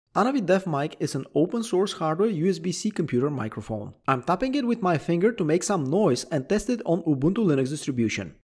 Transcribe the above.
ANAVI Dev Mic is an open source hardware USB-C computer microphone. I'm tapping it with my finger to make some noise and test it on Ubuntu Linux distribution.